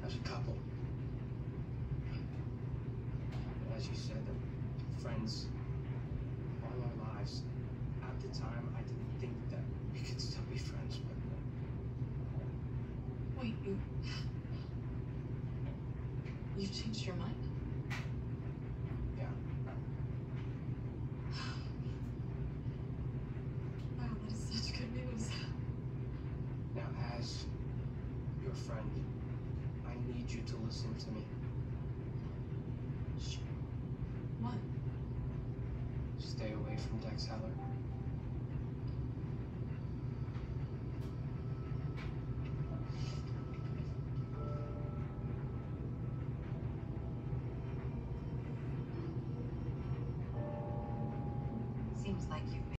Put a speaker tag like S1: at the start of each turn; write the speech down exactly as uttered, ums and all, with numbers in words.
S1: as a couple. But as you said, they're friends all our lives. At the time, I didn't think that we could still be friends, but...
S2: Wait, you... You've changed your mind?
S1: Yeah.
S2: Wow, that is such good news.
S1: Now, as your friend, I need you to listen to me.
S2: Sure. What?
S1: Stay away from Dex Heller.
S2: Seems like you've